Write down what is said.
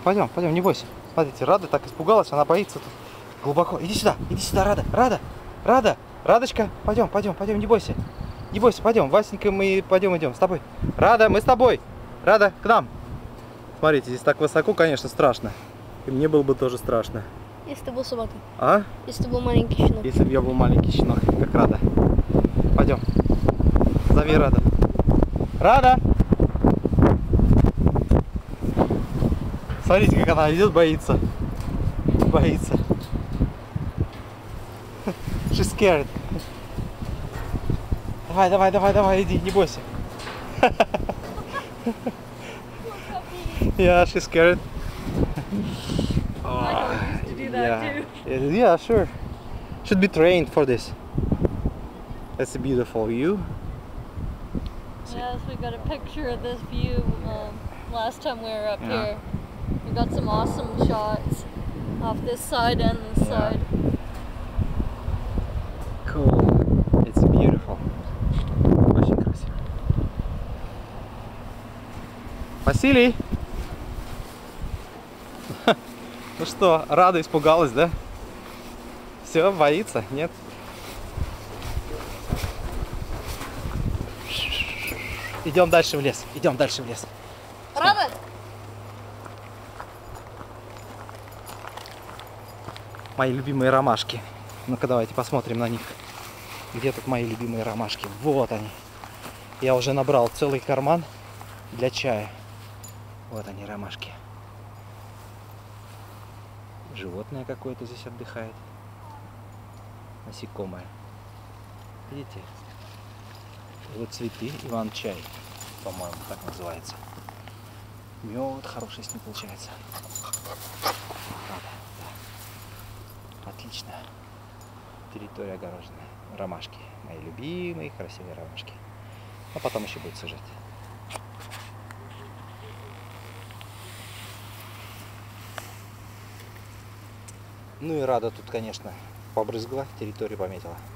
пойдем, пойдем, не бойся. Смотрите, Рада так испугалась, она боится тут глубоко. Иди сюда, Рада, Рада, Радочка, пойдем, пойдем, пойдем, не бойся. Не бойся, пойдем, Васенька, мы пойдем, идем с тобой. Рада, мы с тобой. Рада, к нам. Смотрите, здесь так высоко, конечно, страшно. И мне было бы тоже страшно. Если ты был собакой. А? Если ты был маленький щенок. Если бы я был маленький щенок, как Рада. Пойдем. Зови Рада. Рада! Смотрите, как она идет, боится. Боится. She's scared. Давай, давай, давай, давай, иди, не бойся. Yeah, she's scared. Yeah, sure. Should be trained for this. That's a beautiful view. Yes, we got a picture of this view last time we were up here. We got some awesome shots off this side and this side. Cool. It's beautiful. Очень красиво. Василий! Ну что, Рада испугалась, да? Все, боится? Нет? Идем дальше в лес. Идем дальше в лес. Рада! Мои любимые ромашки. Ну-ка, давайте посмотрим на них. Где тут мои любимые ромашки? Вот они. Я уже набрал целый карман для чая. Вот они, ромашки. Животное какое-то здесь отдыхает. Насекомое. Видите? Вот цветы, Иван-чай, по-моему, так называется. Мед хороший с ним получается. Да. Отлично. Территория огороженная. Ромашки. Мои любимые красивые ромашки. А потом еще будет сажать. Ну и Рада тут, конечно, побрызгала, территорию пометила.